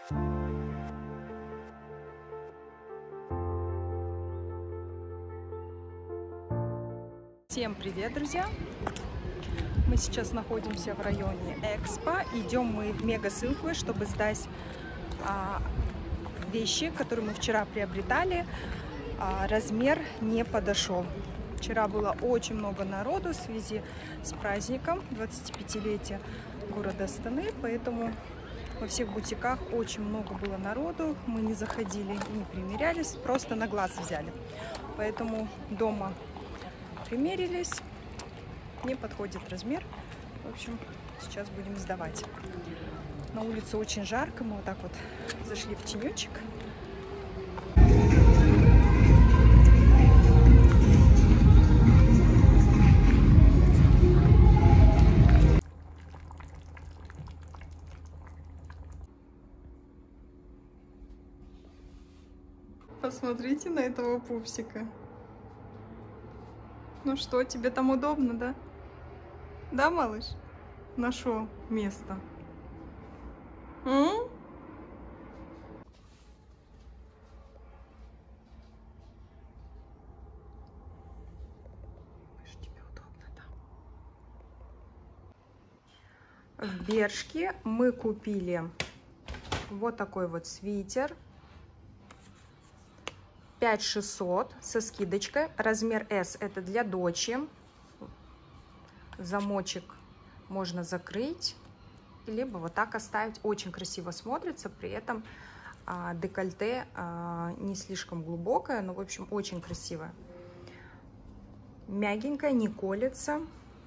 Всем привет, друзья! Мы сейчас находимся в районе Экспо. Идем мы в Мега Силквей, чтобы сдать вещи, которые мы вчера приобретали. Размер не подошел. Вчера было очень много народу в связи с праздником 25-летия города Астаны, поэтому во всех бутиках очень много было народу. Мы не заходили, не примерялись, просто на глаз взяли. Поэтому дома примерились, не подходит размер. В общем, сейчас будем сдавать. На улице очень жарко, мы вот так вот зашли в тенечек. Посмотрите на этого пупсика. Ну что, тебе там удобно, да? Да, малыш? Нашел место. Малыш, тебе удобно, да? В Бершке мы купили вот такой вот свитер. 5600 со скидочкой. Размер S это для дочи. Замочек можно закрыть, либо вот так оставить. Очень красиво смотрится. При этом декольте не слишком глубокое, но в общем очень красивое. Мягенькое, не колется.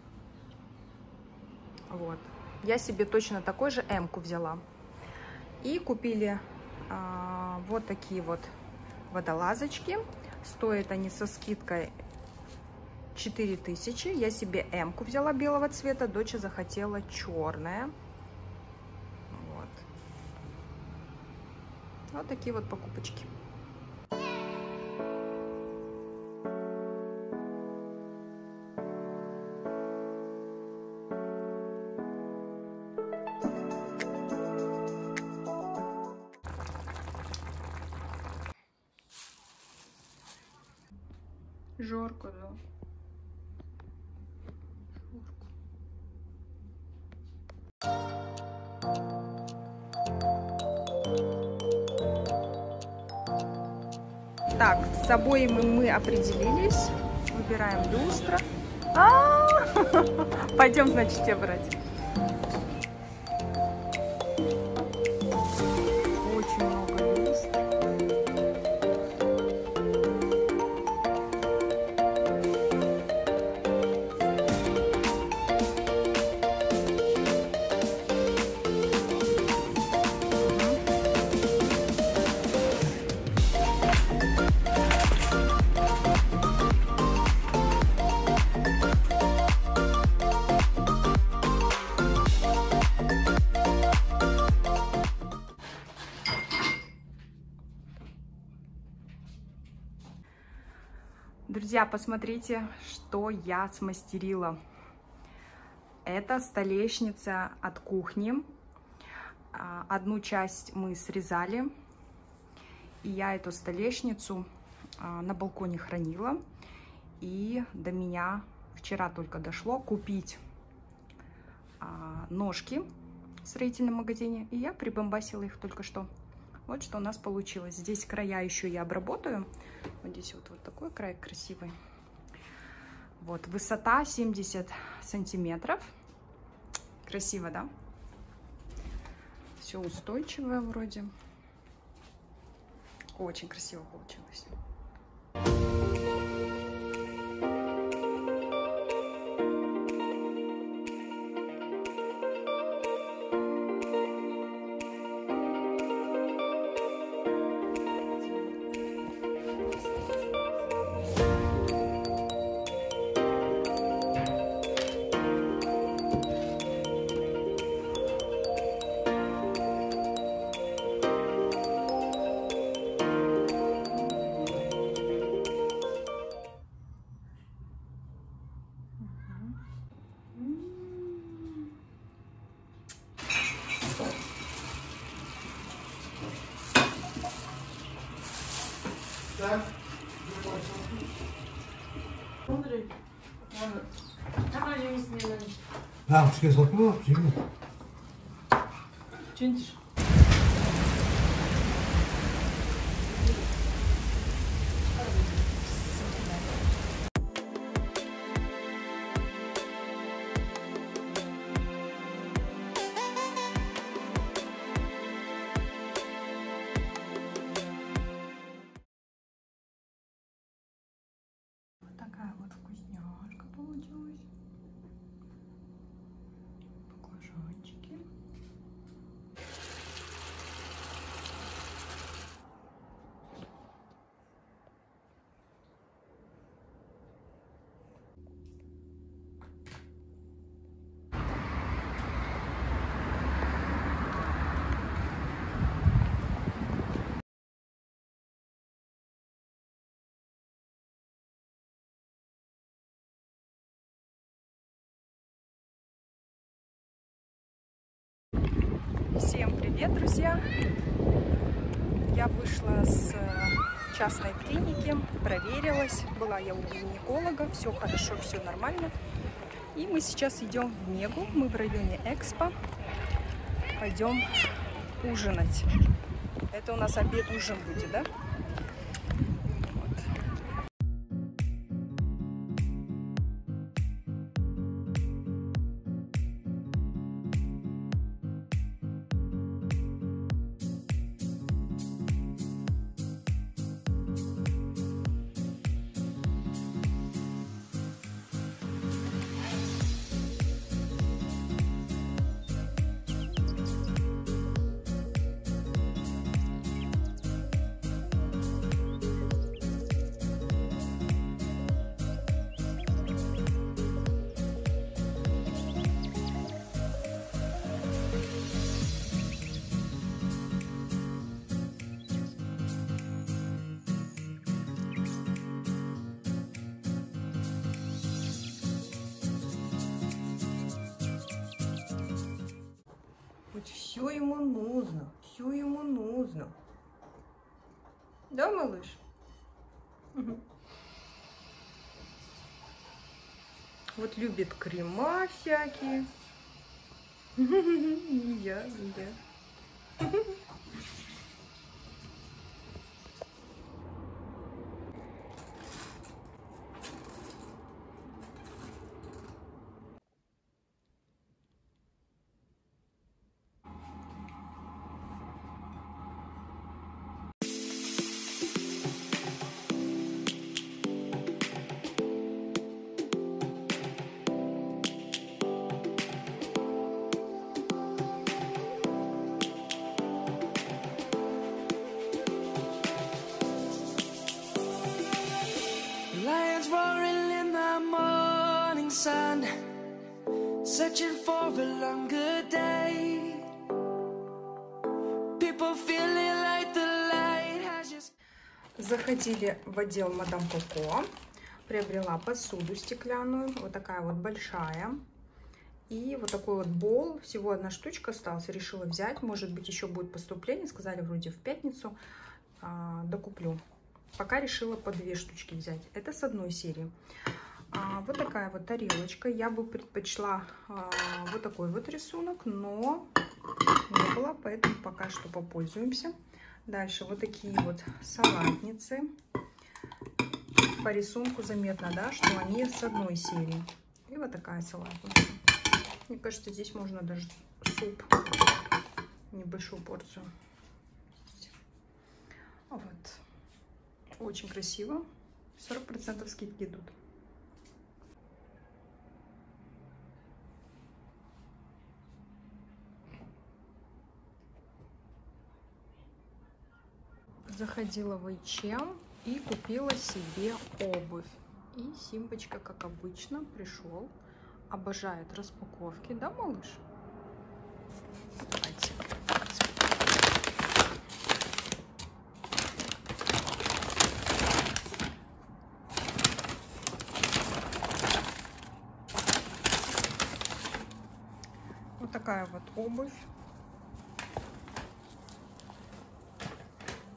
Вот. Я себе точно такой же М-ку взяла. И купили вот такие вот водолазочки. Стоят они со скидкой 4000. Я себе М-ку взяла белого цвета, дочь захотела черная. Вот. Вот такие вот покупочки. Жарко, да. Так, с обоями мы определились. Выбираем люстра. Пойдем, значит, тебе брать. Очень много люстр. Друзья, посмотрите, что я смастерила. Это столешница от кухни. Одну часть мы срезали, и я эту столешницу на балконе хранила. И до меня вчера только дошло купить ножки в строительном магазине, и я прибамбасила их только что. Вот что у нас получилось. Здесь края еще я обработаю. Вот здесь вот такой край красивый. Вот, высота 70 сантиметров. Красиво, да? Все устойчивое вроде. Очень красиво получилось. 아, 음식에서 또 지금. 진짜. Вот такая вот вкусняшка получилась. Баклажанчики. Всем привет, друзья! Я вышла с частной клиники, проверилась, была я у гинеколога, все хорошо, все нормально. И мы сейчас идем в Мегу, мы в районе Экспо, пойдем ужинать. Это у нас обед-ужин будет, да? Вот все ему нужно, все ему нужно. Да, малыш? Угу. Вот любит крема всякие. И я. Lions roaring in the morning sun, searching for a longer day. People feeling like the light has just... Заходили в отдел Мадам Коко, приобрела посуду стеклянную, вот такая вот большая. И вот такой вот бол, всего одна штучка осталась, решила взять, может быть еще будет поступление, сказали вроде в пятницу, докуплю. Пока решила по 2 штучки взять. Это с одной серии. Вот такая вот тарелочка. Я бы предпочла вот такой вот рисунок, но не было, поэтому пока что попользуемся. Дальше вот такие вот салатницы. По рисунку заметно, да, что они с одной серии. И вот такая салатница. Мне кажется, здесь можно даже суп, небольшую порцию. Вот. Очень красиво. 40% скидки идут. Заходила в H&M и купила себе обувь. И Симбочка, как обычно, пришел. Обожает распаковки, да, малыш? Давайте. Вот такая вот обувь.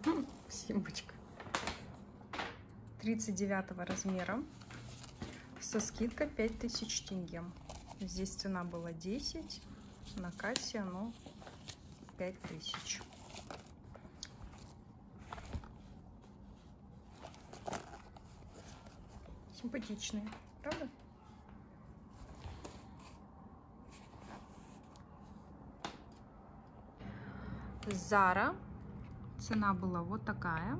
Симбочка. 39 размера. Со скидкой 5000 тенге. Здесь цена была 10. На кассе оно 5000. Симпатичные, правда? Zara. Цена была вот такая.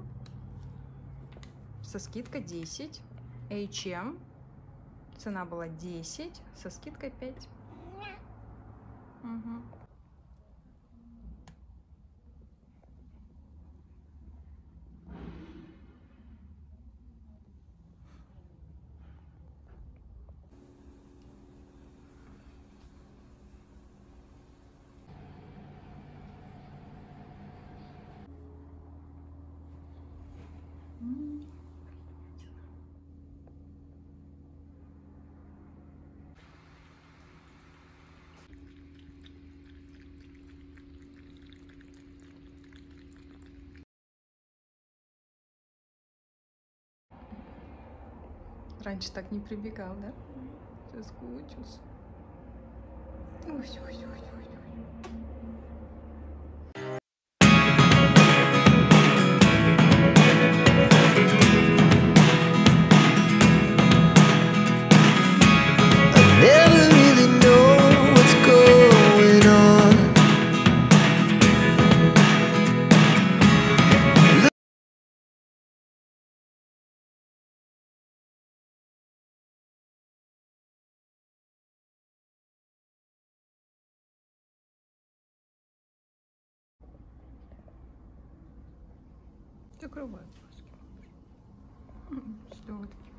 Со скидкой 10. H&M. Цена была 10. Со скидкой 5. Угу. Раньше так не прибегал, да? Соскучился. Ой, все, все, все. Never really know what's going on. Закрывай глазки. Что вот такие?